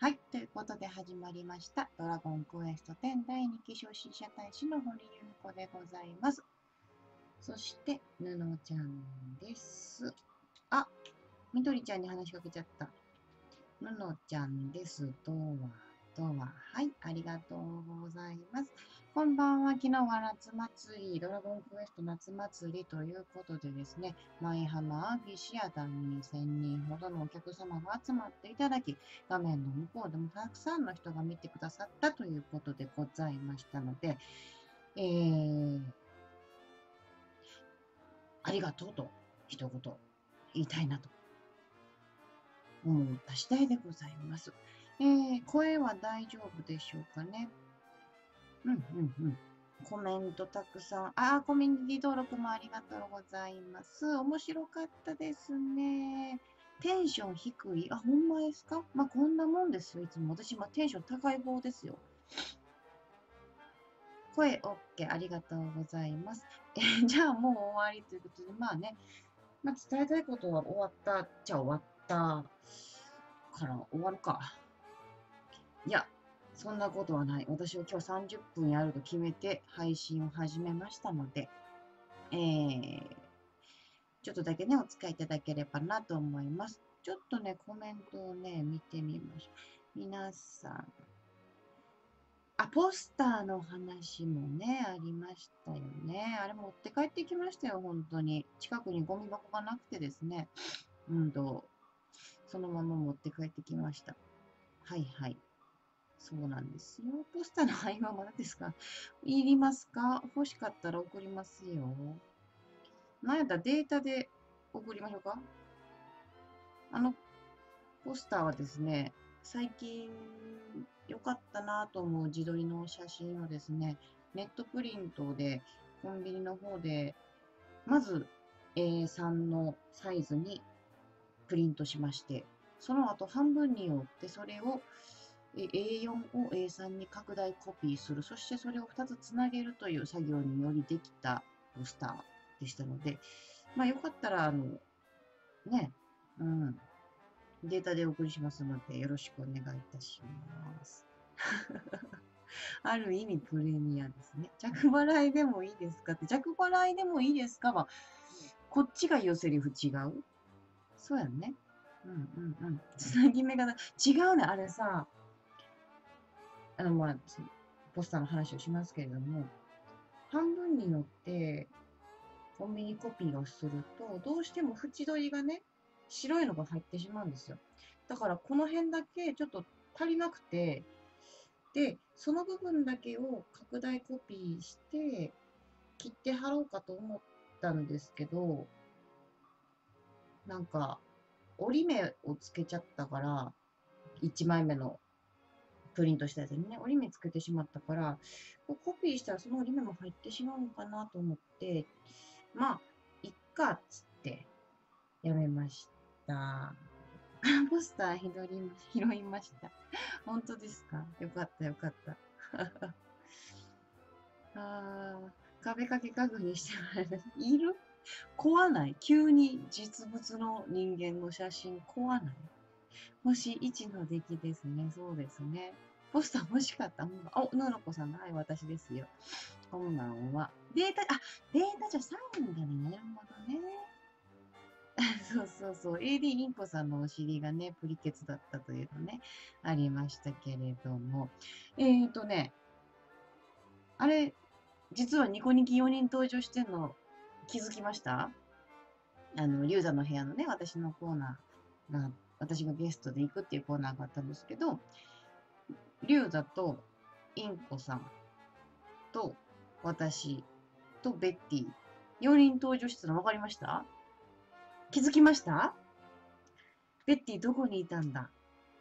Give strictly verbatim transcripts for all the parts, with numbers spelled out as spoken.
はい。ということで始まりました。ドラゴンクエストテンだいにき初心者大使の堀優子でございます。そして、ぬのちゃんです。あ、みどりちゃんに話しかけちゃった。ぬのちゃんです。どうは、どうは。はい。ありがとうございます。こんばんは。昨日は夏祭り、ドラゴンクエスト夏祭りということでですね、舞浜アービシアターにせんにんほどのお客様が集まっていただき、画面の向こうでもたくさんの人が見てくださったということでございましたので、えー、ありがとうと一言言いたいなと思った次第でございます。えー、声は大丈夫でしょうかね。うんうんうん。コメントたくさん。あー、コミュニティ登録もありがとうございます。面白かったですね。テンション低い。あ、ほんまですか？まあ、こんなもんですよ。いつも。私、まあ、テンション高い方ですよ。声 OK。ありがとうございます。えーじゃあもう終わりということで、まあね。まあ、伝えたいことは終わった。じゃあ終わったから終わるか。いや、そんなことはない。私は今日さんじゅっぷんやると決めて配信を始めましたので、えー、ちょっとだけね、お使いいただければなと思います。ちょっとね、コメントをね、見てみましょう。皆さん。あ、ポスターの話もね、ありましたよね。あれ持って帰ってきましたよ、本当に。近くにゴミ箱がなくてですね。うんと、そのまま持って帰ってきました。はいはい。そうなんですよ。ポスターの配布はまだですか？いりますか？欲しかったら送りますよ。なんやったらデータで送りましょうか？あの、ポスターはですね、最近良かったなと思う自撮りの写真をですね、ネットプリントでコンビニの方で、まず エースリー のサイズにプリントしまして、その後半分に折ってそれを エーよん を エースリー に拡大コピーする。そしてそれをふたつつなげるという作業によりできたポスターでしたので、まあよかったら、あの、ね、うん、データでお送りしますので、よろしくお願いいたします。ある意味プレミアですね。着払いでもいいですかって、着払いでもいいですかは、こっちが言うセリフ違う？そうやんね。うんうんうん。つなぎ目がな、違うね。あれさ、あの、まあ、ポスターの話をしますけれども、半分によってコンビニコピーをすると、どうしても縁取りがね、白いのが入ってしまうんですよ。だからこの辺だけちょっと足りなくて、で、その部分だけを拡大コピーして切って貼ろうかと思ったんですけど、なんか折り目をつけちゃったから、いちまいめのプリントしたやつにね、折り目つけてしまったから、コピーしたらその折り目も入ってしまうのかなと思って、まあ、いっか、っつってやめました。ポスター拾い拾いました。本当ですか？よかったよかった。あー、壁掛け確認してもらえる。いる？怖ない？急に実物の人間の写真怖ない？星いちの出来ですね。そうですね。ポスター欲しかった。お、ののこさんの、はい、私ですよ。こんばんは。データ、あ、データじゃサインがね、なるほどね。そうそうそう。エーディー インコさんのお尻がね、プリケツだったというのね、ありましたけれども。えーとね、あれ、実はニコニキよにん登場してんの気づきました？あの、リュウザの部屋のね、私のコーナーが、私がゲストで行くっていうコーナーがあったんですけど、リュウザとインコさんと私とベッティ、よにん登場してたの分かりました？気づきました？ベッティどこにいたんだ？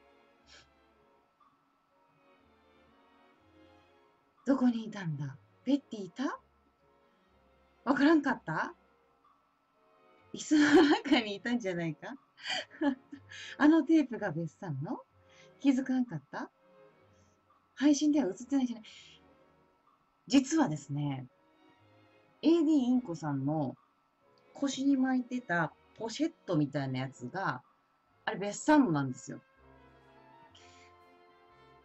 どこにいたんだ？ベッティいた？わからんかった？椅子の中にいたんじゃないか？あのテープが別さんの？気づかんかった？配信では映ってないじゃない。実はですね、エーディー インコさんの腰に巻いてたポシェットみたいなやつが、あれ別サンドなんですよ。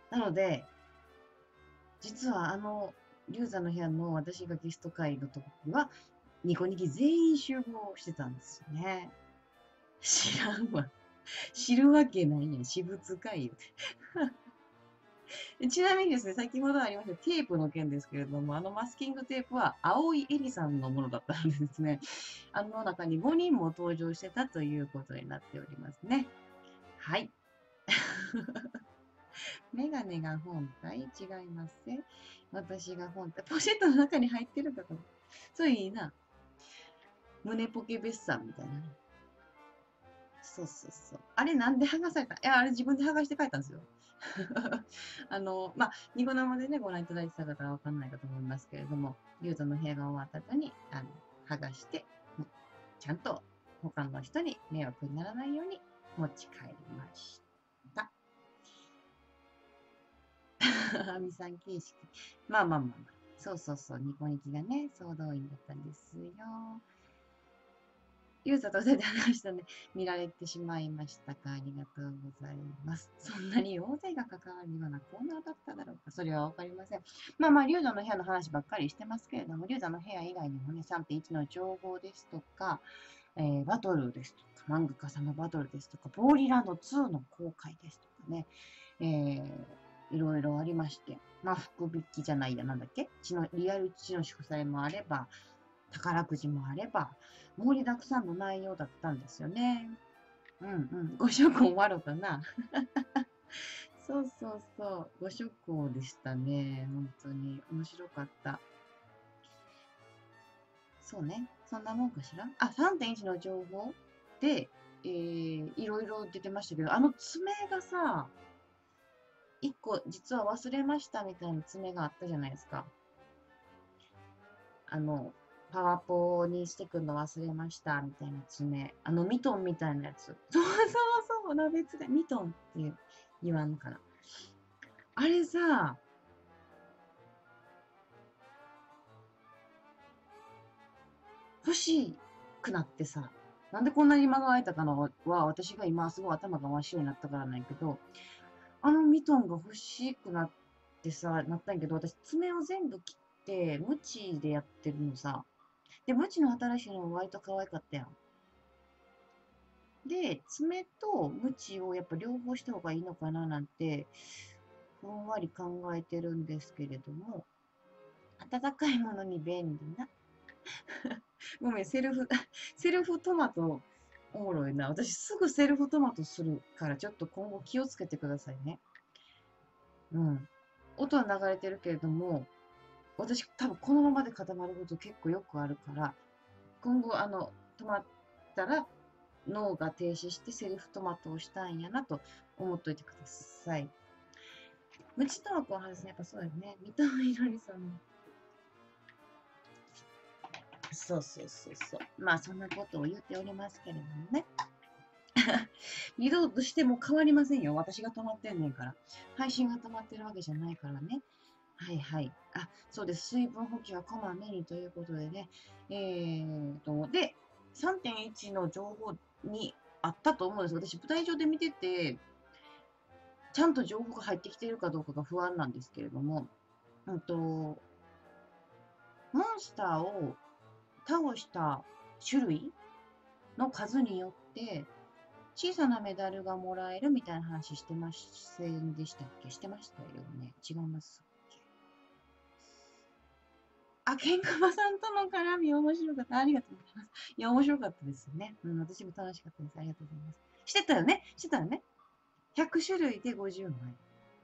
なので、実はあの、龍座の部屋の私がゲスト会の時は、ニコニキ全員集合してたんですよね。知らんわ。知るわけないやん。私物会よ。ちなみにですね、先ほどありましたテープの件ですけれども、あのマスキングテープは青井絵里さんのものだったんですね。あの中にごにんも登場してたということになっておりますね。はい。メガネが本体違いますね。私が本体。ポシェットの中に入ってるかと。そういいな。胸ポケ別さんみたいな。そうそうそう。あれなんで剥がされたいや、あれ自分で剥がして書いたんですよ。あの、まあ、ニコ生でね、ご覧いただいてた方はわかんないかと思いますけれども、リュウトの部屋が終わった後に、あの、剥がして、ちゃんと他の人に迷惑にならないように持ち帰りました。アミさん形式。まあまあまあまあ。そうそうそう、ニコニキがね、総動員だったんですよ。ユーザーとそうやって話したんで、見られてしまいましたか。ありがとうございます。そんなに大勢が関わるようなコーナーだっただろうか。それはわかりません。まあまあ、龍座の部屋の話ばっかりしてますけれども、龍座の部屋以外にもね、さんてんいちの情報ですとか、えー、バトルですとか、漫画家さんのバトルですとか、ボーリランドツーの公開ですとかね、えー、いろいろありまして、まあ、福引きじゃないや、なんだっけ血のリアル血の祝祭もあれば、宝くじもあれば、盛りだくさんの内容だったんですよね。うんうん。ご諸行わろたな。そうそうそう。ご諸行でしたね。本当に。面白かった。そうね。そんなもんかしら。あ、さんてんいちの情報で、えー、いろいろ出てましたけど、あの爪がさ、いっこ実は忘れましたみたいな爪があったじゃないですか。あの、パワポにしてくんの忘れましたみたいな爪。あの、ミトンみたいなやつ。そうそうそう、鍋つがミトンって言わんのかな。あれさ、欲しくなってさ、なんでこんなに間が空いたかのは、私が今すごい頭が真っ白になったからなんやけど、あのミトンが欲しくなってさ、なったんやけど、私爪を全部切って、ムチでやってるのさ。で、ムチの新しいのも割と可愛かったやん。で、爪とムチをやっぱ両方した方がいいのかななんて、ふんわり考えてるんですけれども、温かいものに便利な。ごめん、セルフ、セルフトマト、おもろいな。私すぐセルフトマトするから、ちょっと今後気をつけてくださいね。うん。音は流れてるけれども、私多分このままで固まること結構よくあるから、今後、あの、止まったら脳が停止してセルフトマトをしたんやなと思っといてください。ムチトマトの話ね、やっぱそうだよね。三笘いろりさんの。そうそうそうそう。まあそんなことを言っておりますけれどもね。二度としても変わりませんよ。私が止まってんねんから。配信が止まってるわけじゃないからね。はいはい。あ、そうです。水分補給はこまめにということでね。えーと、で、さんてんいちの情報にあったと思うんです。私、舞台上で見てて、ちゃんと情報が入ってきているかどうかが不安なんですけれども、うんと、モンスターを倒した種類の数によって、小さなメダルがもらえるみたいな話してませんでしたっけしてましたよね。違いますっけあ、ケンカマさんとの絡み面白かった。ありがとうございます。いや、面白かったですね。うん、私も楽しかったです。ありがとうございます。してたよねしてたよね ?ひゃく 種類でごじゅうまい。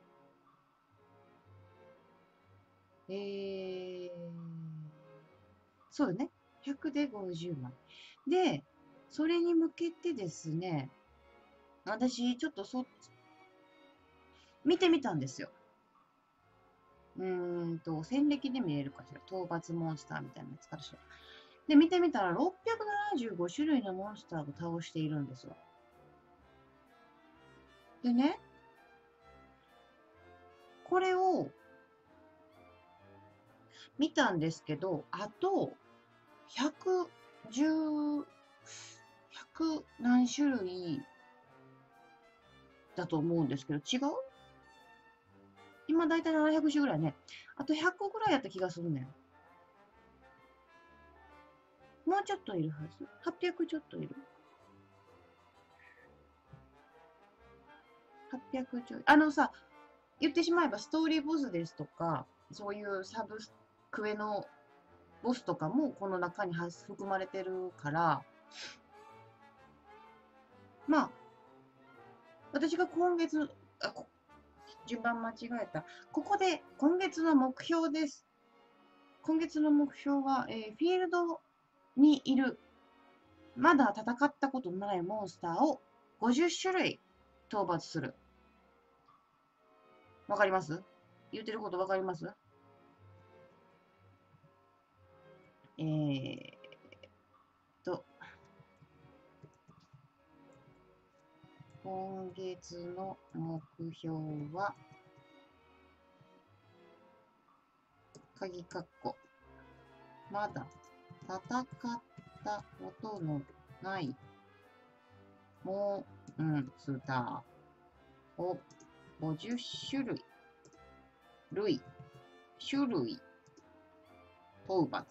えー、そうだね。ひゃくでごじゅうまい。で、それに向けてですね、私、ちょっとそ、見てみたんですよ。うーんと、戦歴で見れるかしら。討伐モンスターみたいなやつからしら。で、見てみたらろっぴゃくななじゅうご種類のモンスターを倒しているんですよ。でね、これを見たんですけど、あと、ひゃくじゅう、ひゃく何種類だと思うんですけど、違う今だいたいななひゃく種ぐらいね。あとひゃっこぐらいやった気がするねん。もうちょっといるはず。はっぴゃくちょっといる。はっぴゃくちょい。あのさ、言ってしまえばストーリーボスですとか、そういうサブクエのボスとかもこの中に含まれてるから、まあ、私が今月、あ、順番間違えた。ここで今月の目標です。今月の目標は、えーフィールドにいる、まだ戦ったことのないモンスターをごじゅっしゅるい討伐する。わかります？言ってることわかります？えーっと、今月の目標は、鍵括弧。まだ戦ったことのないモンスターをごじゅっしゅるい、類、種類、討伐。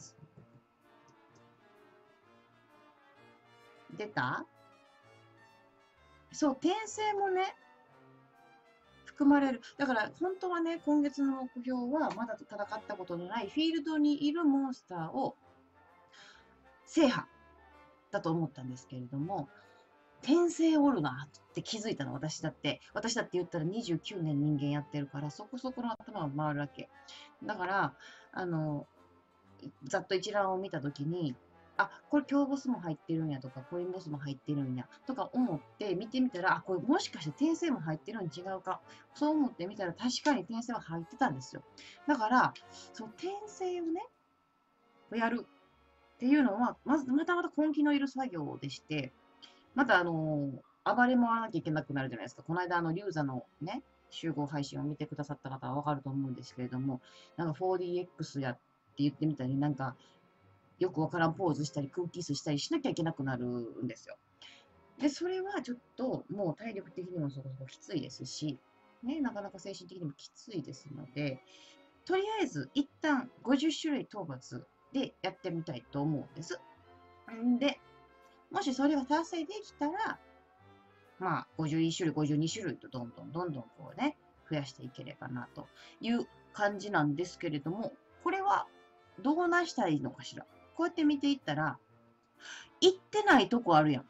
出た？そう、転生もね、含まれる。だから、本当はね、今月の目標は、まだ戦ったことのないフィールドにいるモンスターを制覇だと思ったんですけれども、転生おるなって気づいたの、私だって。私だって言ったらにじゅうきゅうねん人間やってるから、そこそこの頭が回るわけ。だから、あの、ざっと一覧を見たときに、あ、これ強ボスも入ってるんやとか、コインボスも入ってるんやとか思って見てみたら、あ、これもしかして転生も入ってるん違うか。そう思ってみたら確かに転生は入ってたんですよ。だから、その転生をね、やるっていうのは、まず、またまた根気のいる作業でして、またあのー暴れ回らなきゃいけなくなるじゃないですか。この間、あの、リュウザのね、集合配信を見てくださった方はわかると思うんですけれども、なんか フォーディーエックス やって言ってみたり、なんか、よくわからんポーズしたり、空気椅子したりしなきゃいけなくなるんですよ。で、それはちょっと、もう体力的にもそこそこきついですし、ね、なかなか精神的にもきついですので、とりあえず、一旦ごじゅっしゅるい討伐でやってみたいと思うんです。んで、もしそれが達成できたら、まあ、ごじゅういっしゅるい、ごじゅうにしゅるいとどんどんどんどんこうね、増やしていければなという感じなんですけれども、これはどうなしたらいいのかしら。こうやって見ていったら、行ってないとこあるやん。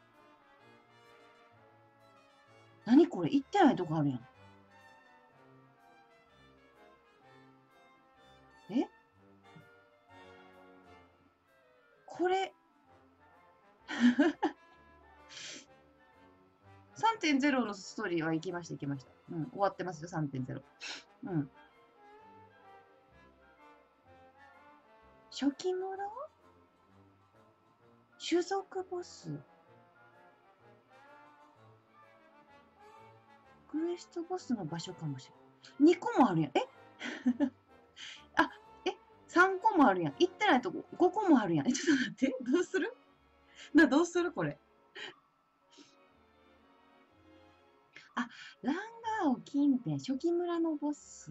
何これ行ってないとこあるやん。えこれ、さんてんゼロ のストーリーは行きました、行きました。うん、終わってますよ、さんてんゼロ。うん。初期村種族ボスクエストボスの場所かもしれない。にこもあるやん。えあ、え ?さん 個もあるやん。行ってないとこごこもあるやん。え、ちょっと待って。どうするな、どうするこれ。あ、ランガーオ近辺、初期村のボス。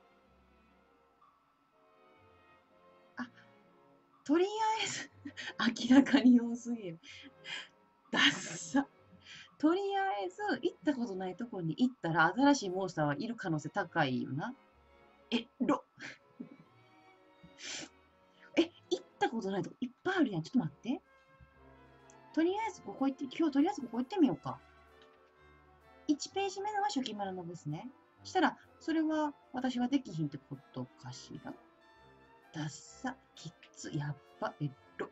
あ、とりあえず明らかに多すぎる。ダッサ。とりあえず、行ったことないとこに行ったら、新しいモンスターはいる可能性高いよな。え、ろ、え、行ったことないとこいっぱいあるやん。ちょっと待って。とりあえずここ行って、今日とりあえずここ行ってみようか。いちページ目のは初期村のボスね。したら、それは私はできひんってことかしら。ダッサ、きっつ、やっば、えっろ。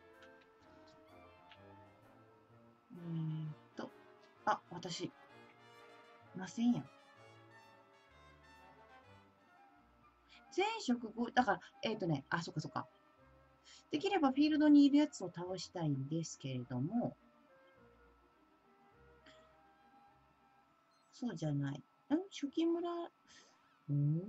えーっと、あ、私、いませんやん。前職後、だから、えーっとね、あ、そっかそっか。できればフィールドにいるやつを倒したいんですけれども、そうじゃない。ん初期村、ん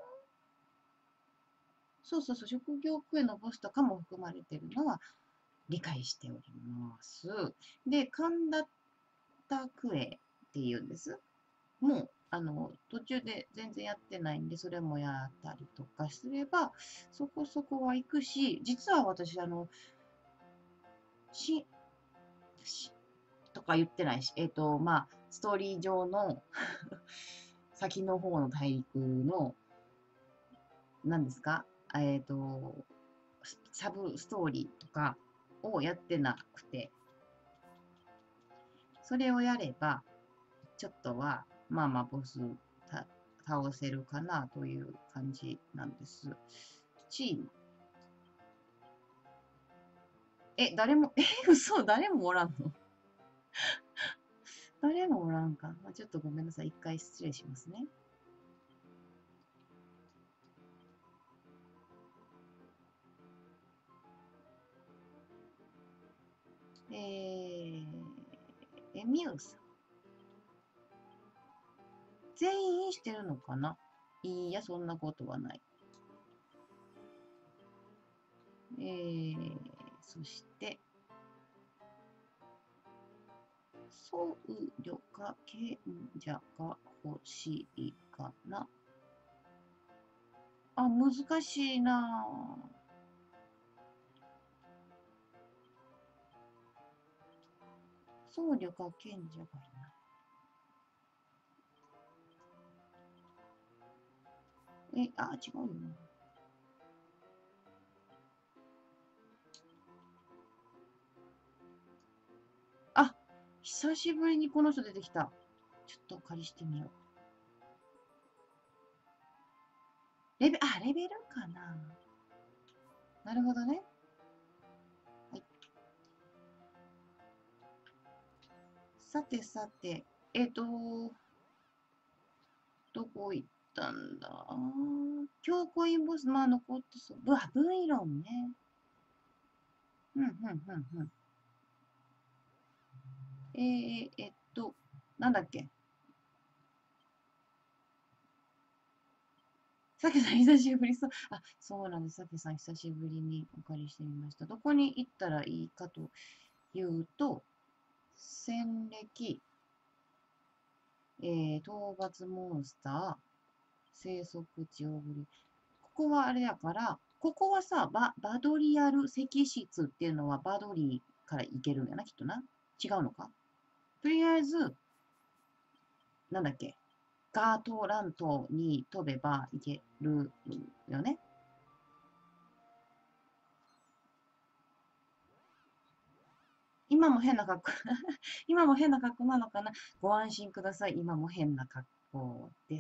そうそうそう、職業クエのボスとかも含まれてるのは理解しております。で、神田田クエっていうんです。もう、 あの、途中で全然やってないんで、それもやったりとかすれば、そこそこは行くし、実は私、あの、し、し、とか言ってないし、えっと、まあ、ストーリー上の先の方の大陸の、何ですかえっと、サブストーリーとかをやってなくて、それをやれば、ちょっとは、まあまあ、ボスた倒せるかなという感じなんです。チーム。え、誰も、え、嘘、誰もおらんの？誰もおらんか。まあ、ちょっとごめんなさい。一回失礼しますね。えー、エミューさん。全員してるのかな？いいや、そんなことはない。えー、そして、僧侶か賢者が欲しいかな。あ、難しいなぁ。僧侶か賢者がいない。え、あ、違うよな。あ、久しぶりにこの人出てきた。ちょっと借りしてみよう。レベ、あ、レベルかな。なるほどね。はい。さてさて、えっと、どこ行ったんだ？強コインボス、まあ残ってそう。うわ、ブイロンね。うん、うん、うん、うん。えー、えっと、なんだっけ。さけさん久しぶりそう。あ、そうなんです。さけさん久しぶりにお借りしてみました。どこに行ったらいいかというと、戦歴、えー、討伐モンスター、生息地大振り。ここはあれだから、ここはさ、バ、バドリアル石室っていうのはバドリーから行けるんやな、きっとな。違うのか？とりあえず、なんだっけ、ガートラントに飛べば行けるよね。今も変な格好今も変な格好なのかな？ご安心ください。今も変な格好です。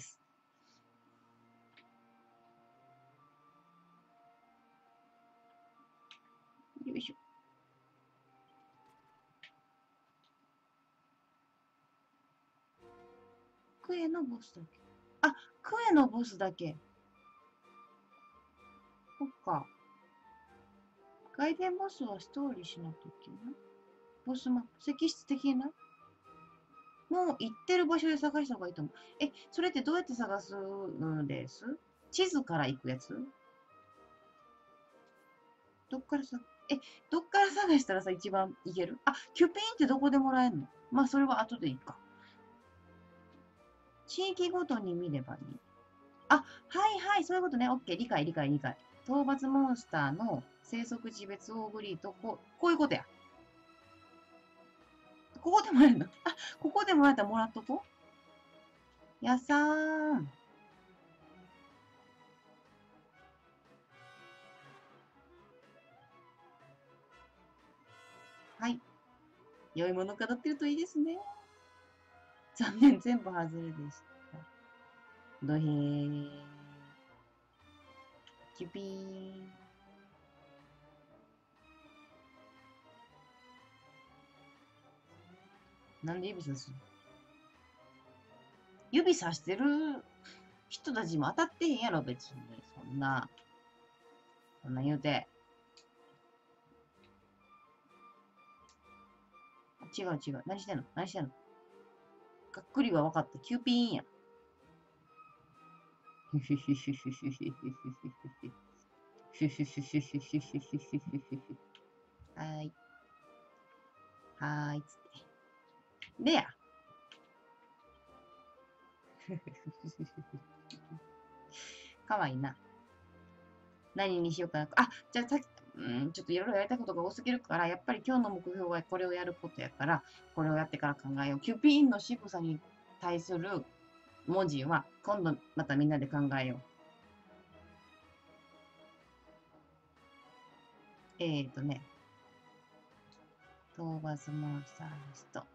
よいしょ。クエのボスだけ。あ、クエのボスだけ。そっか。外伝ボスはストーリーしなきゃいけない。ボスマップ、石室的なもう行ってる場所で探した方がいいと思う。え、それってどうやって探すんです？地図から行くやつ？どっからさ、え、どっから探したらさ、一番行ける？あ、キュピーンってどこでもらえるの？まあ、それは後でいいか。地域ごとに見ればいい。あ、はいはい、そういうことね。オッケー、理解理解理解。討伐モンスターの生息地別オーグリーと、こう、こういうことや。ここでもらえるの？あ、ここでもらえたらもらっとこう。やさーん。はい。良いもの飾ってるといいですね。残念、全部外れでした。どへー。キュピーン。なんで指さすの？指さしてる人たちも当たってへんやろ、別に。そんな、そんな言うて。違う違う。何してんの？何してんの？がっくりは分かった。キューピーンや。はーい。はーい。つって。でや。 かわいいな。何にしようかな。あ、じゃあさっき、うん、ちょっといろいろやりたいことが多すぎるから、やっぱり今日の目標はこれをやることやから、これをやってから考えよう。キュピーンの仕草に対する文字は、今度またみんなで考えよう。えーとね、討伐モンスターリスト。よ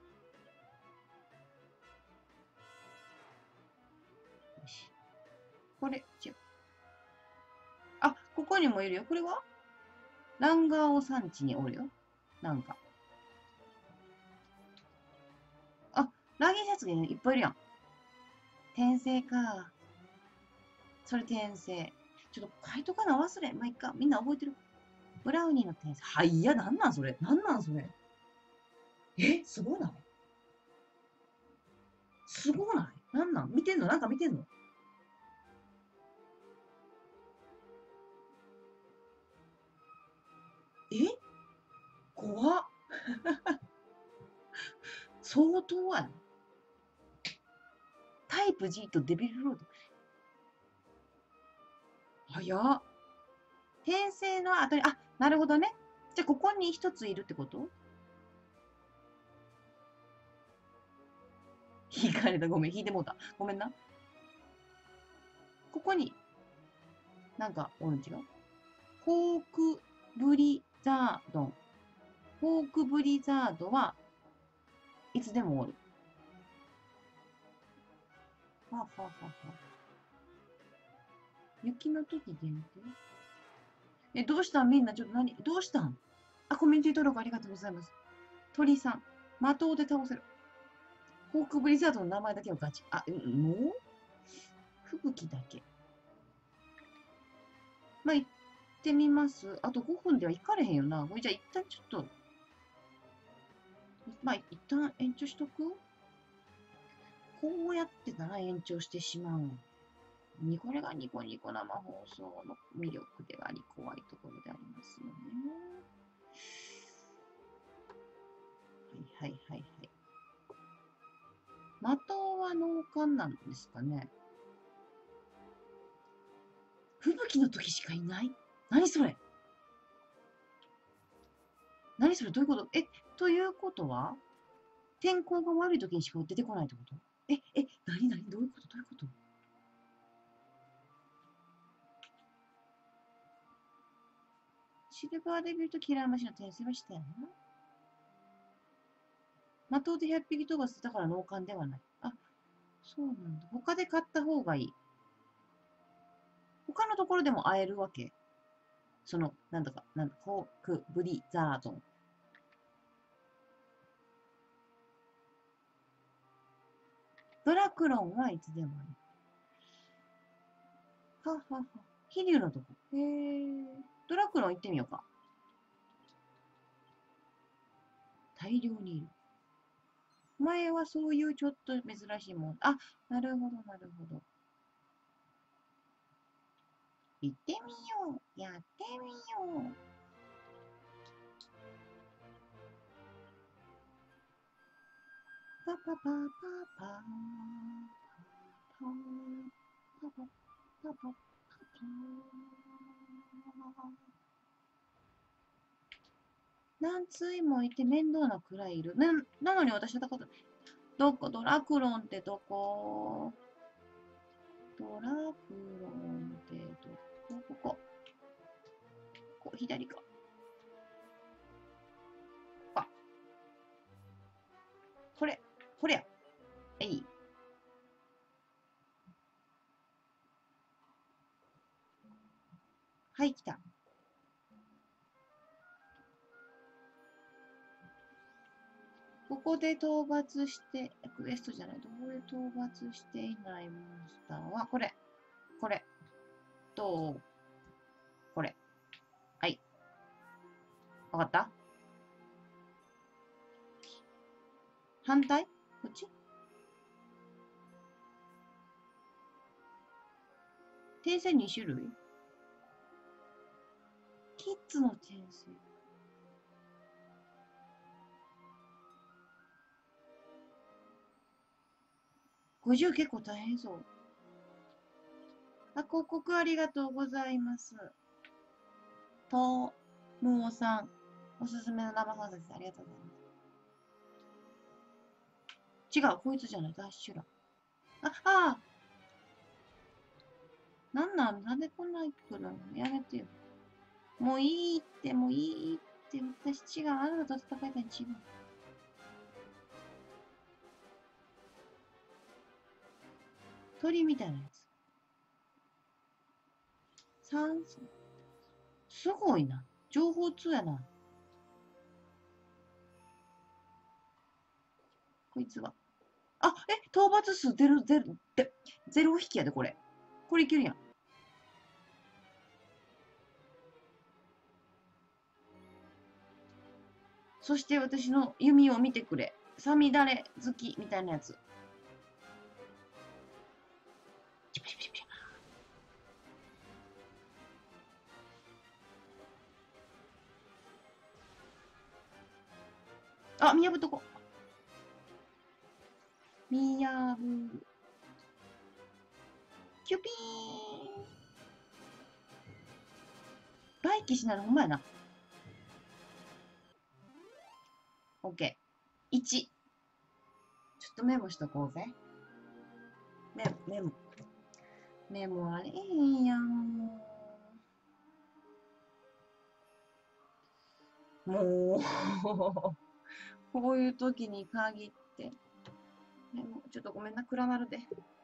し。これ、違う。あ、ここにもいるよ。これはランガーオ山地におるよ。なんか。あ、ラギシャツにいっぱいいるやん。転生か。それ転生。ちょっと書いとかな忘れ。まあ、いっか。みんな覚えてる。ブラウニーの転生。はい、いや、なんなんそれ。なんなんそれ。え、すごないすごないなんなん見てんのなんか見てんのえ怖っ。相当やね。タイプ G とデビルフロード。早っ。転生の後に、あ、なるほどね。じゃあ、ここに一ついるってこと引かれた。ごめん、引いてもうた。ごめんな。ここに、なんか、おるん違うフォークブリザード。フォークブリザードはいつでもおる。はあ、はあはあはあ、雪の時限定え、どうしたんみんな、ちょっと何どうしたんあ、コメント登録ありがとうございます。鳥さん。的で倒せる。フォークブリザードの名前だけはガチ。あ、もう吹雪だけ。まあ、行ってみます。あとごふんでは行かれへんよな。これじゃあ一旦ちょっと、まあ、一旦延長しとくこうやってたら延長してしまう。にこれがニコニコ生放送の魅力であり、怖いところでありますよね。はいはいはいはい。的は農家なんですかね。吹雪の時しかいない何それ何それどういうことえ、ということは天候が悪い時にしか出てこないってことえ、え、何何どういうことどういうことシルバーデビューとキラーマシンの転生はしたよな。的でひゃっぴき飛ばせたから農家ではない。あ、そうなんだ。他で買った方がいい。他のところでも会えるわけその、なんだか、なんだ、フォークブリザードン。ドラクロンはいつでもある。ははは。飛竜のとこ。へえ。ドラクロン行ってみようか。大量にいる。前はそういうちょっと珍しいもん。あ、なるほど、なるほど。行ってみよう。やってみよう。パパパパパパパパパパパ何対もいて面倒なくらいいる。な、なのに私はたこと、どこ、ドラクロンってどこドラクロンってどこここ。ここ、左か。あ、これ、これや。えい。はい、来た。ここで討伐して、クエストじゃない、どこで討伐していないモンスターは、これ、これ、と、これ。はい。わかった反対こっち転生に種類キッズの転生。 ごじゅう結構大変そう。あ、広告ありがとうございます。と、むおさん、おすすめの生放送です。ありがとうございます。違う、こいつじゃない、ダッシュラ。あ、ああ、なんなん、なんでこんな来るのやめてよ。もういいって、もういいって、私違う、あなたと戦いたいに違う。鳥みたいなやつ。酸素。すごいな。情報通やな。こいつは。あ、え、討伐数出る、出る、で、ゼロ引きやで、これ。これいけるやん。そして私の弓を見てくれ。さみだれ好きみたいなやつ。ピピピピあ、見破っとこ。見破。キュピーン。大騎士なのほんまやな。オッケー。いち。ちょっとメモしとこうぜ。メモ、メモ。メモあれへんやん。もうこういう時に限って。メモ、ちょっとごめんな、暗なるで。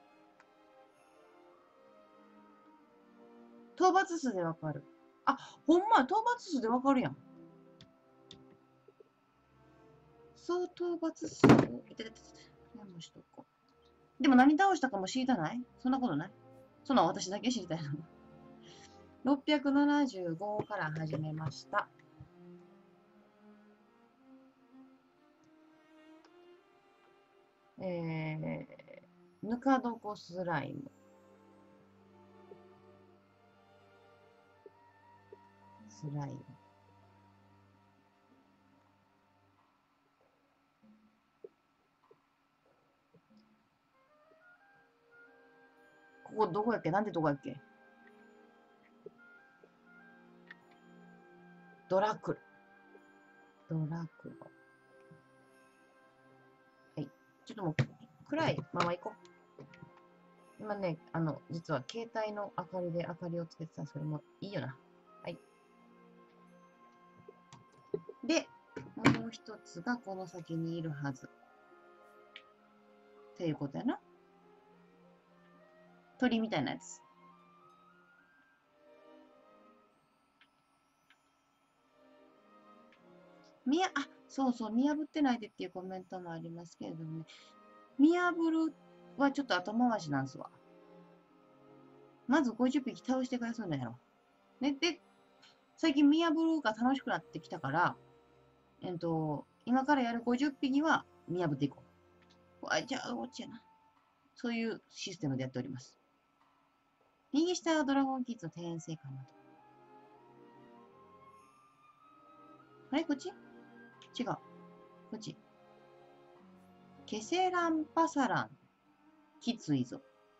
討伐数でわかる。あ、ほんまや、討伐数でわかるやん。そう、討伐数を、いてててて、メモしとこう。でも何倒したかも知りたないそんなことないそんな私だけ知りたいの。ろっぴゃくななじゅうごから始めました。えー、ぬか床スライム。スライム。ここどこやっけなんでどこやっけドラクル。ドラクロ。はい。ちょっともう暗いまま行こう。今ね、あの、実は携帯の明かりで明かりをつけてたんですけども、いいよな。はい。で、もう一つがこの先にいるはず。っていうことやな。鳥みたいなやつ。見や、あ、そうそう、見破ってないでっていうコメントもありますけれどもね。見破るはちょっと後回しなんすわ。まずごじゅっぴき倒してからそうなんやろ。ね、で、最近見破るが楽しくなってきたから、えっと、今からやるごじゅっぴきは見破っていこう。あ、じゃあ、こっちやな。そういうシステムでやっております。右下はドラゴンキッズの転生かなと。あれこっち違う。こっち。ケセランパサラン。きついぞ。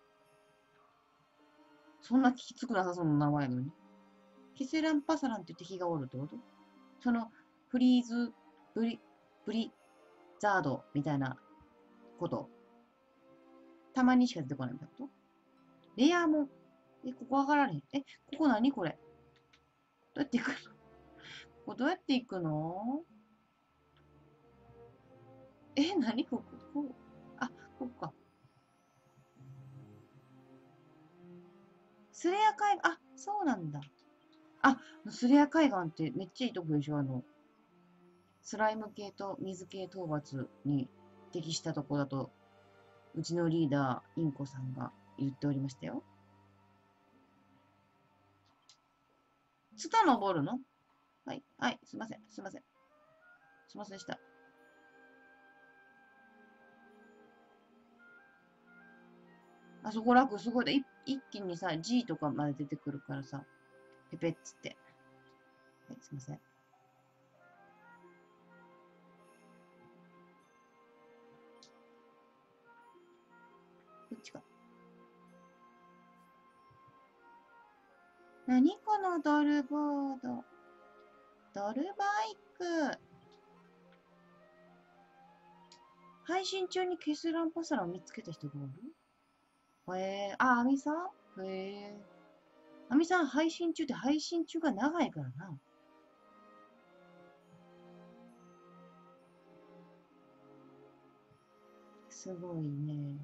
そんなきつくなさそうな名前なのに。ケセランパサランって言って日がおるってことその、フリーズ、ブリ、ブリザードみたいなこと。たまにしか出てこないみたいなことレアも、え、ここわかられへん。え、ここ何これどうやって行くのここどうやって行くのえ、何こここう。あ、ここか。スレア海岸、あ、そうなんだ。あ、スレア海岸ってめっちゃいいとこでしょあの、スライム系と水系討伐に適したとこだと、うちのリーダー、インコさんが言っておりましたよ。ツタ登るのはい、はい、すいません、すいません。すいませんでした。あそこ楽、すごいだ。一気にさ、G とかまで出てくるからさ、ペペッつって。はい、すいません。 何このドルボード。ドルバイク。配信中に消すランパサラを見つけた人がおる。へえ、あ、アミさん。へえ。アミさん配信中って配信中が長いからな。すごいね。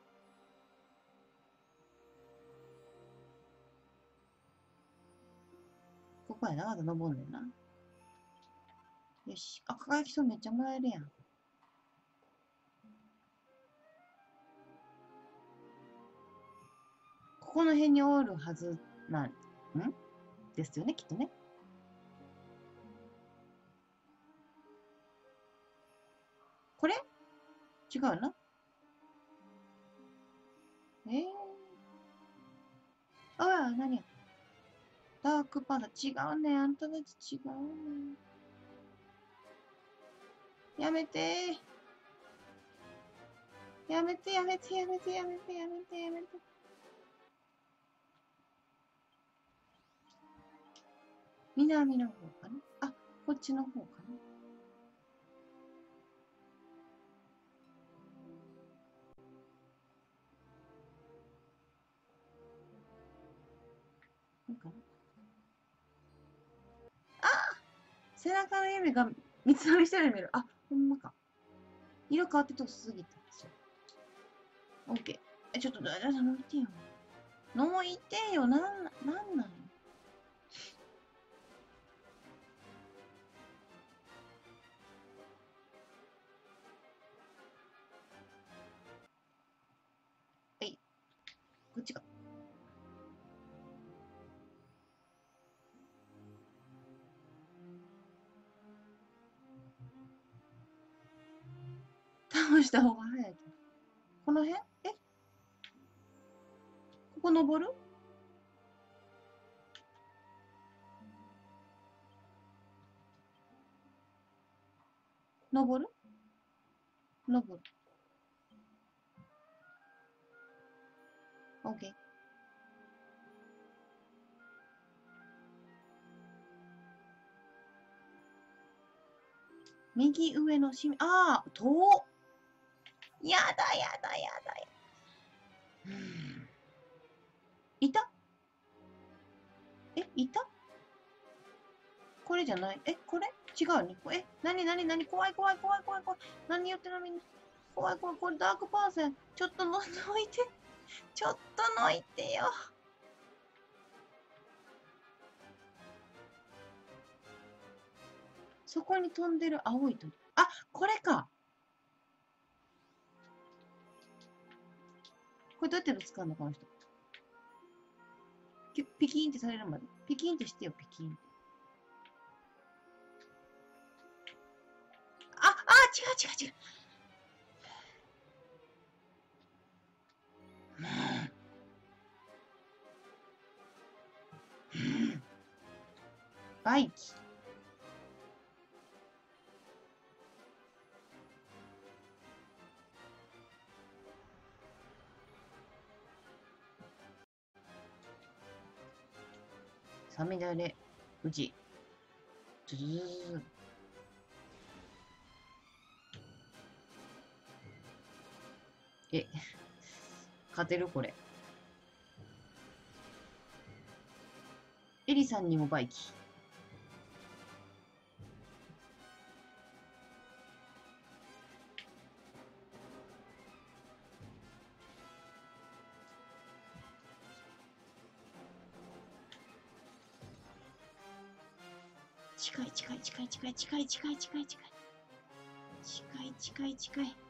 ここやな、まだ登んねんな。よし。あ、輝きそうめっちゃもらえるやん。ここの辺におるはずなん、んですよね、きっとね。これ違うな。えー、ああ、何や。ダークパンダ。違うね。あんたたち違うね。やめてー。やめて、やめて、やめて、やめて、やめて、やめて。南の方かな。あ、こっちの方かな。いいかな。あ、背中の夢が三つ編みしてるように見える。あ、ほんまか。色変わってとすぎた。そう。オッケー。え、ちょっと、だ、だ、抜いてよ。抜いてよ。なん、なんなんはい。こっちか。倒した方が早いけど。この辺えここ登る登る登る。オッケー。右上のしみ、ああ、遠っ。やだやだやだや。いたえ、いたこれじゃないえ、これ違うね。え、なになになに怖い怖い怖い怖い怖い。何言ってるのみんな。怖い怖い。これダークパーセン。ちょっとの、のいて。ちょっとのいてよ。そこに飛んでる青い鳥。あ、これか。これどうやってぶつかるのこの人。ピキーンってされるまで。ピキーンってしてよ、ピキーンって。あ、あ、違う違う違う。バイキ。サメダレ、うち。ズズズズ。え、勝てるこれ。エリさんにもバイキ。近い近い近い近い近い近い近い近い近い近い近い。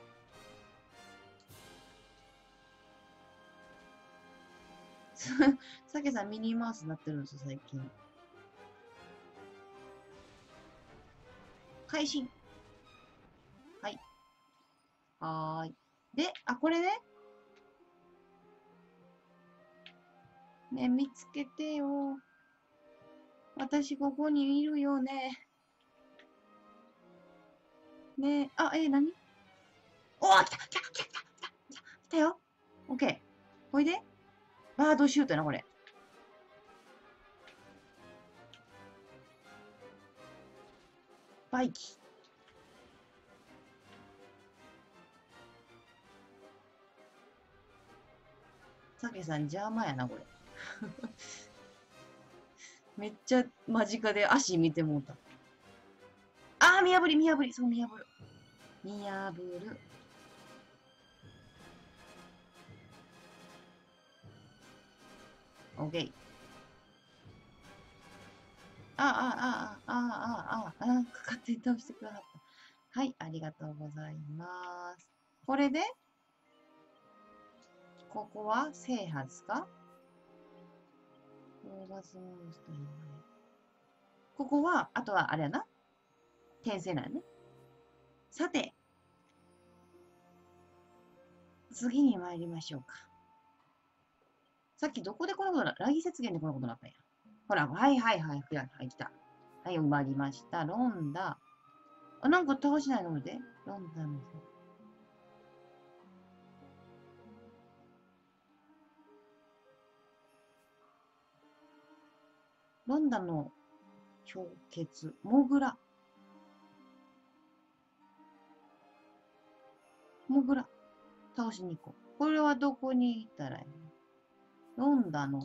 さけさんミニーマウスになってるんですよ最近。配信。はい。はーい。で、あ、これね。ね、見つけてよ。私ここにいるよね。ねあ、え、なにおー、来た来た来た来た来た来たよ。オッケー。ほいでバードシュートやな、これ。 バイキ。さけさん邪魔やな、これ。めっちゃ間近で足見てもうた。あー、見破り、見破り、そう、見破る。見破る。オッケー。ああ、ああ、ああ、ああ、ああ、かかって倒してくださった。はい、ありがとうございます。これで、ここは制覇ですか？ここは、あとはあれやな。転生なんやね。さて、次に参りましょうか。さっきどこでこのことな、ラギ雪原でこのことになったんや。ほら、はいはいはい、はい、はい、来た。はい、埋まりました。ロンダ。あ、なんか倒しないのでロンダの。ロンダの氷結。モグラ。モグラ。倒しに行こう。これはどこに行ったらいいの？ロンダの、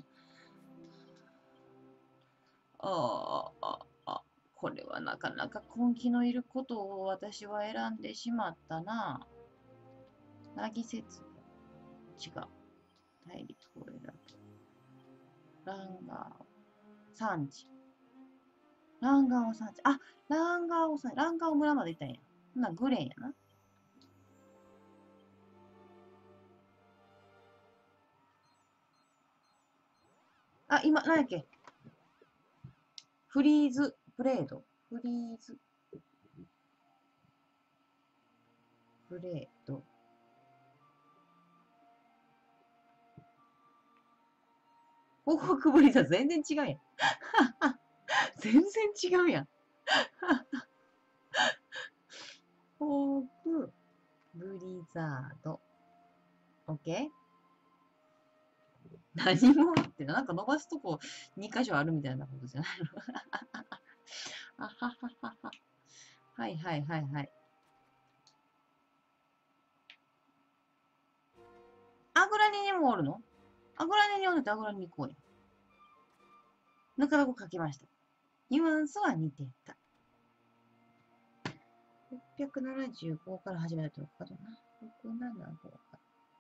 ああ、あ、これはなかなか根気のいることを私は選んでしまったな。なぎせつ。違う。大陸を選ぶ。ランガー産地。ランガーオ産地。あ、ランガーオ産地。ランガーオ村まで行ったんや。ほな、グレンやな。あ、今、何やっけ？フリーズ、ブレード。フリーズ、ブレード。報告ぶりさ、全然違うやん。全然違うやん。フォーク、ブリザード。オッケー？何もってなんか伸ばすとこに箇所あるみたいなことじゃないの？あはははは。はいはいはいはい。アグラニにもおるの？アグラニにおるとアグラニに行こうよ。なかなか書きました。ニュアンスは似てた。ろっぴゃくななじゅうごから始めたとかだな。ろくななごか。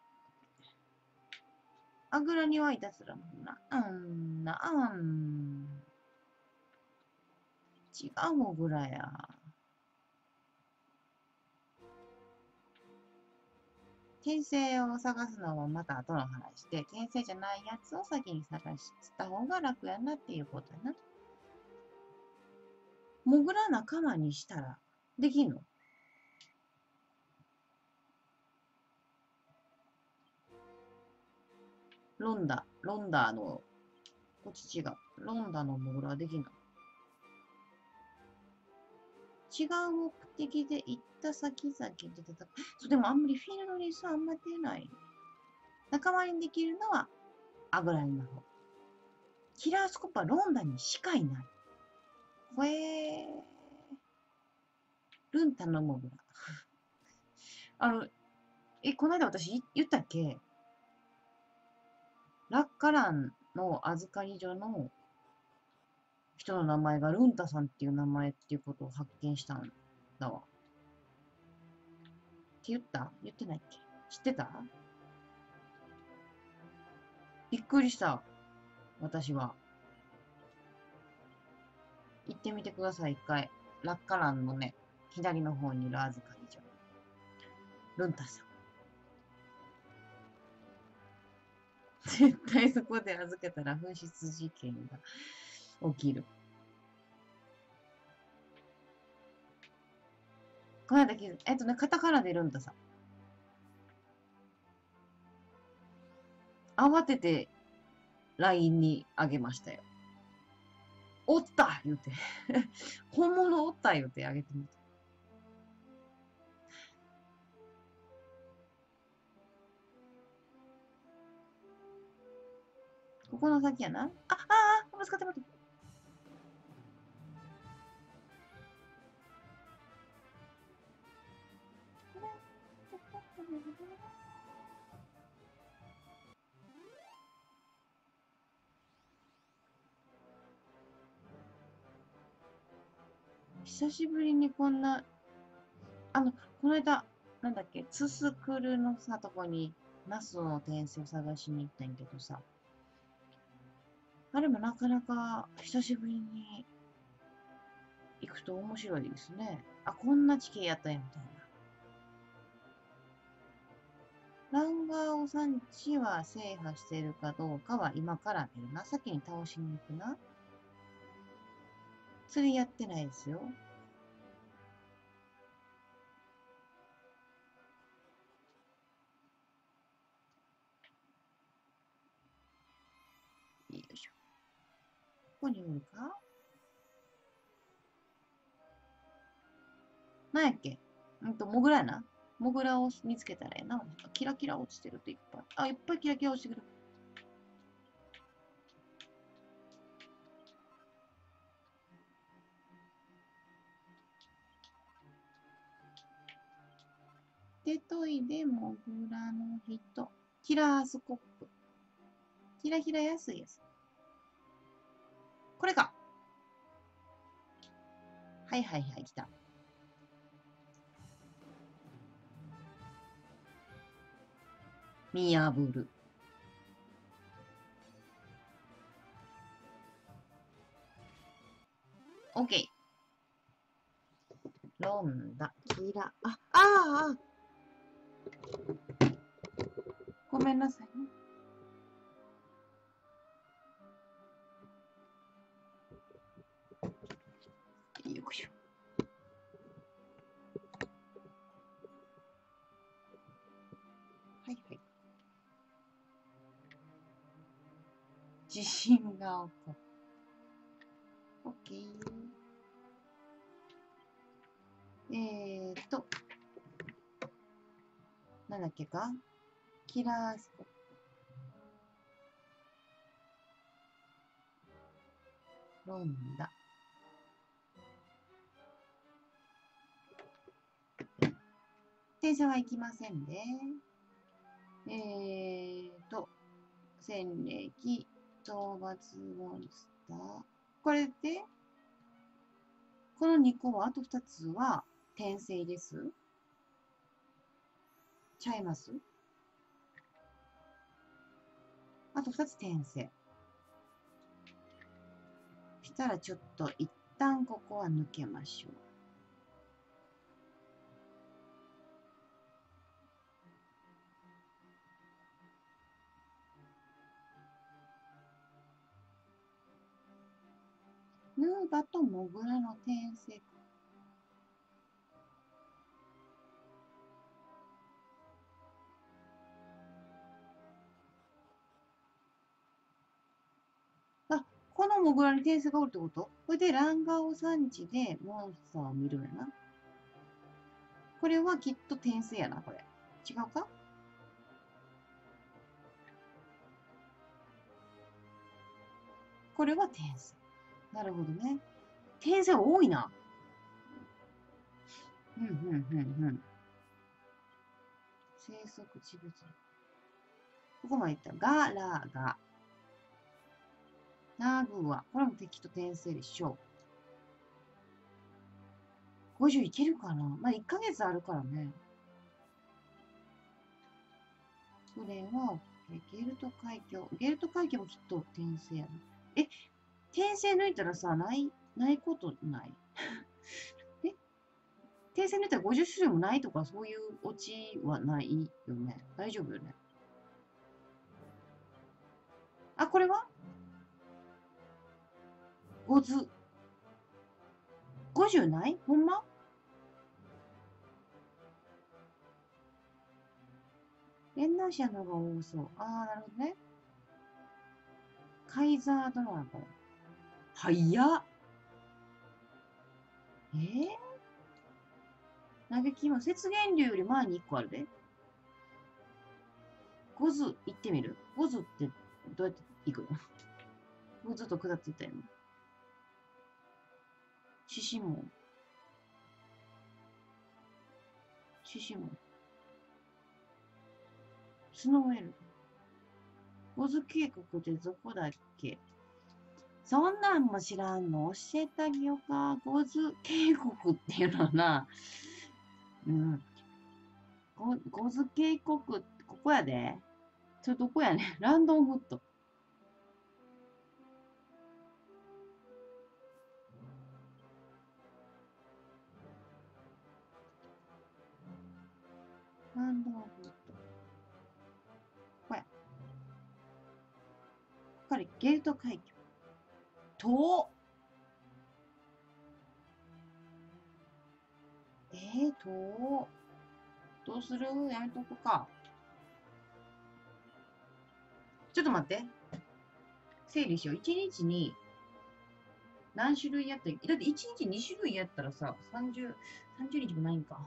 アグラニはいたずらもな。うんな、うん。違うもぐらや。転生を探すのはまた後の話で、転生じゃないやつを先に探した方が楽やなっていうことやな。モグラ仲間にしたらできんの？ロンダ、ロンダの、こっち違う。ロンダのモグラはできんの？違う目的で行った先々で戦う。そう、でもあんまりフィールドにさ、あんま出ない。仲間にできるのはアグラニの方。キラースコップはロンダにしかいない。ほえー。ルンタのモグラ。あの、え、この間私言ったっけ？ラッカランの預かり所の人の名前がルンタさんっていう名前っていうことを発見したんだわ。って言った？言ってないっけ？知ってた？びっくりした。私は。行ってみてください、一回。ラッカランのね、左の方にいる預かり所。ルンタさん。絶対そこで預けたら紛失事件が起きる。この間気づいた。えっとね、カタカナでルンタさん。慌てて ライン にあげましたよ。おった言うて。本物おった言うてあげてみた。ここの先やな。あ、ああ、ぶつかってもらった。 久しぶりにこんな、あの、この間、なんだっけ、ツスクルのさ、とこに、ナスの転生を探しに行ったんやけどさ、あれもなかなか久しぶりに行くと面白いですね。あ、こんな地形やったんや、みたいな。ランガーオ山地は制覇してるかどうかは今から見るな。先に倒しに行くな。釣りやってないですよ。よいしょ。ここにおるか。なんやっけ。うんと、モグラやな。モグラを見つけたらええな。キラキラ落ちてるといっぱい。あ、いっぱいキラキラ落ちてくる。でといで、モグラの人。キラースコップ。キラキラ安いやつ。これか。はいはいはい、来た。見破る。オッケー。ロンダ、キラ、あ、ああ、ごめんなさいね。よいしょ。はいはい。地震が起こる。オッケー。えーと、なんだっけかキラースコップ。ロンダ。停車は行きませんね。えーと、戦歴、討伐モンスター。これで、このにこは、あとふたつは転生です。ちゃいます。あとふたつ転生。したらちょっと一旦ここは抜けましょう。ヌーバとモグラの転生。あ、このモグラに転生がおるってこと？これでランガオ山地でモンスターを見るんやな。これはきっと転生やな、これ。違うか？これは転生。なるほどね。転生多いな。うん、うん、うん、うん。生息地物。ここまでいった。ガラガ。ナグワ。これも敵と転生でしょう。ごじゅういけるかな？まあ、いっかげつあるからね。これは、ゲルト海峡。ゲルト海峡もきっと転生やな。え、転生抜いたらさ、ない、ないことないえ転生抜いたらごじゅっ種類もないとか、そういうオチはないよね。大丈夫よね。あ、これはご図。ごじゅうないほんま？エンナーシアの方が多そう。あー、なるほどね。カイザードラゴン。早っ。えー、嘆き今、雪原竜より前にいっこあるで。ゴズ行ってみる？ゴズってどうやって行くの？ゴズと下っていったよ。獅子門。獅子門。 スノーエル。ゴズ渓谷ってどこだっけ？そんなんも知らんの教えてあげようか。ゴズ渓谷っていうのはな、うん。ゴゴズ渓谷、ここやで。それどこやねん。ランドンフット。ランドンフット。これ。これ、ゲート海峡。遠っ。えー、遠っ。どうする？やめとくか。ちょっと待って。整理しよう。いちにちに何種類やったら、だっていちにちに種類やったらさ、さんじゅう、さんじゅうにちもないんか。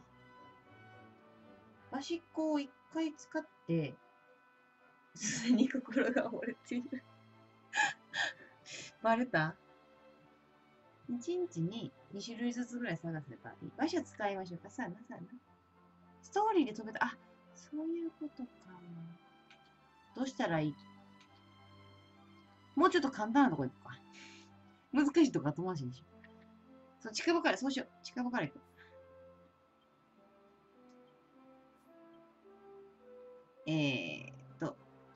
端っこをいっかい使って、すでに心が折れている。バレた？ いち 日にに種類ずつぐらい探せばいい。場所使いましょうか。さあな、さあな。ストーリーで飛べた。あ、そういうことか。どうしたらいい？もうちょっと簡単なとこ行くか。難しいとこ後回しにしよう。そう、近場から、そうしよう。近場から行く。えーっと、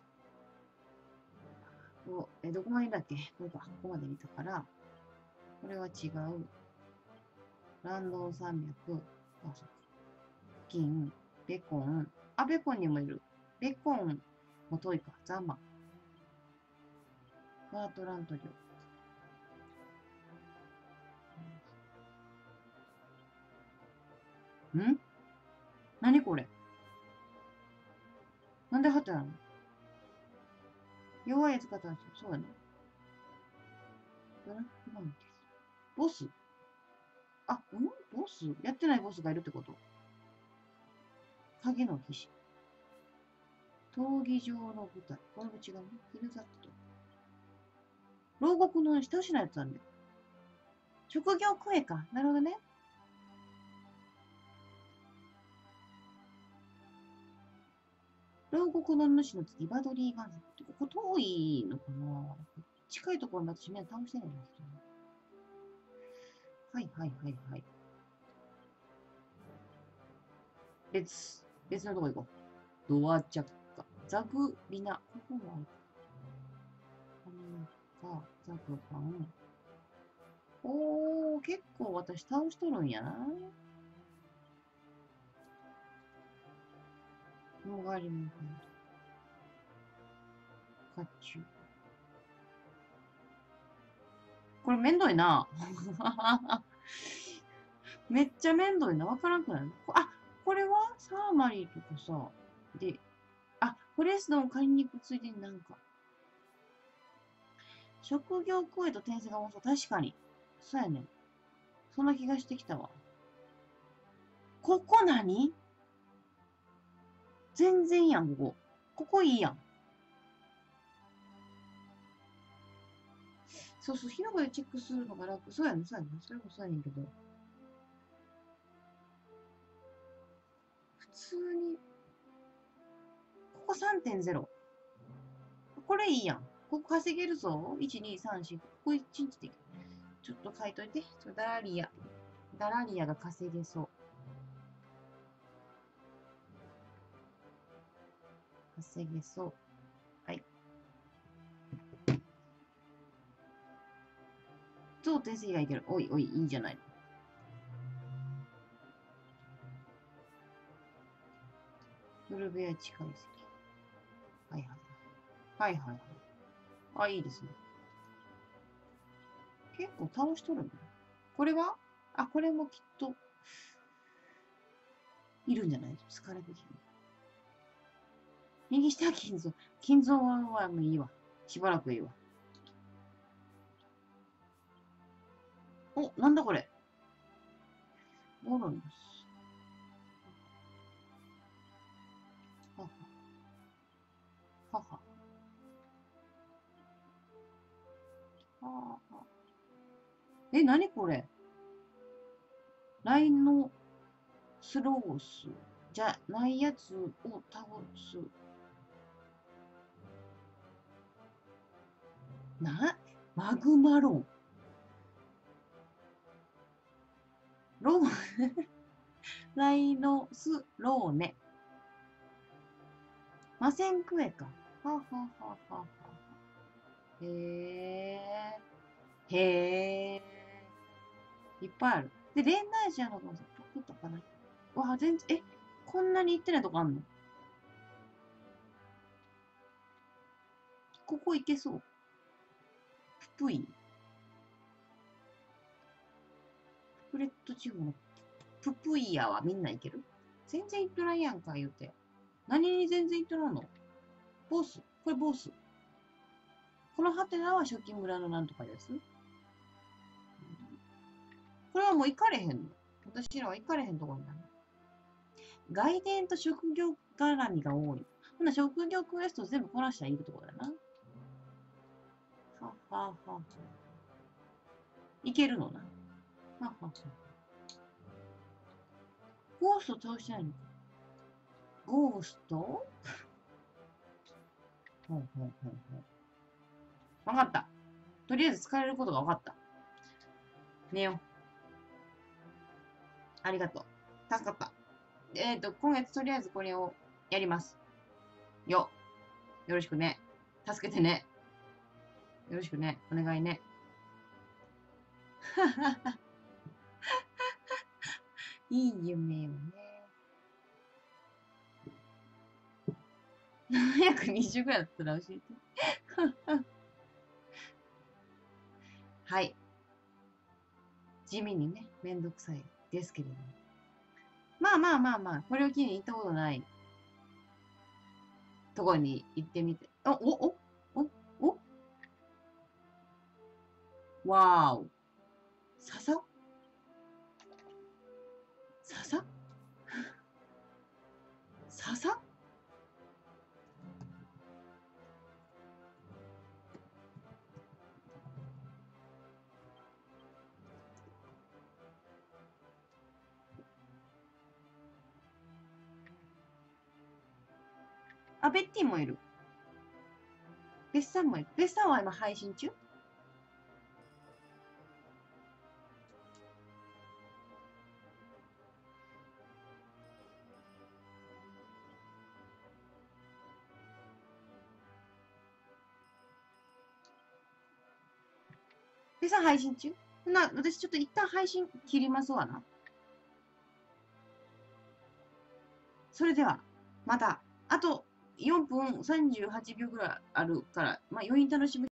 おえどこまでだっけ？これか。ここまで見たから、これは違う。ランドン山脈。あ、そうか。金、ベコン。あ、ベコンにもいる。ベコンも遠いか。ザマ。バートラント領。ん何これ？なんでハテなの？弱いやつ方ですよ。そうやな。ブラックマウンテン。ボス？あ、うんボスやってないボスがいるってこと？影の騎士。闘技場の舞台。これも違うね。ヒルザット。牢獄の下しのやつなんだよ。職業クエか。なるほどね。牢獄の主の次、バドリー・ガンズ。ここ遠いのかな？近いところに私みんな倒してないんですけど。はいはいはいはい。別、別のとこ行こう。ドアチャッカ。ザグリナ。ここもある。アメリカ、ザグパン。おー、結構私倒しとるんやな。もがりもかっちゅう。これめんどいな。めっちゃめんどいな。わからんくない？あ、これはサーマリーとかさ。で、あ、フォレストを買いに行くついでになんか。職業クエと転生が多そう。確かに。そうやねん。そんな気がしてきたわ。ここ何？全然やん、ここ。ここいいやん。そうそう、広場でチェックするのが楽。そうやね、そうやね。それもそうやねんけど。普通に、ここ さんてんゼロ。これいいやん。ここ稼げるぞ。いち、に、さん、よん。ここいちにちできる。ちょっと書いといて。ダラリア。ダラリアが稼げそう。稼げそう。はい。超転生がいける。おいおい、いいんじゃないの。ブルベア近い席。はいはい。はいはいはい。あ、いいですね。結構倒しとるの。これはあ、これもきっと、いるんじゃないですか。スカラブキン。右下は金蔵。金蔵はもういいわ。しばらくいいわ。お、なんだこれ。ボロノス。はは。はは。はは。え、なにこれ？ライノスロースじゃないやつを倒す。 な、マグマロン。ロー、ライノスローネ。マセンクエか。はあ、はあはあはあはあ、へえ。へえ。いっぱいある。で、レンナイジャーのどことかな。わあ、全然、え、こんなに行ってないとこあんの？ここ行けそう。ププイ。プレット地方のププイヤはみんな行ける？全然行っとらんやんか、言うて。何に全然行っとらんの？ボス。これボス。このハテナは初期村のなんとかです。これはもう行かれへんの？私らは行かれへんところになる。外伝と職業絡みが多い。ほな、職業クエスト全部こなしたらいるところだな。ははは。いけるのな。ははは。ゴースト倒したいの？ゴースト？ほうほうほうほう。わかった。とりあえず使えることがわかった。寝よう。ありがとう。助かった。えっ、ー、と、今月とりあえずこれをやります。よ。よろしくね。助けてね。よろしくね。お願いね。いい夢をね。ななひゃくにじゅうぐらいだったら教えて。はい。地味にね、めんどくさいですけれども。まあまあまあまあ、これを機に行ったことないところに行ってみて。お、お、お、お、お、わーお。笹笹笹あ、ベッティもいる。ベッサンもいる。ベッサンは今配信中？ベッサン配信中？ほな、私ちょっと一旦配信切りますわな。それでは、また、あとよんぷんさんじゅうはちびょうぐらいあるから、まあ余韻楽しむ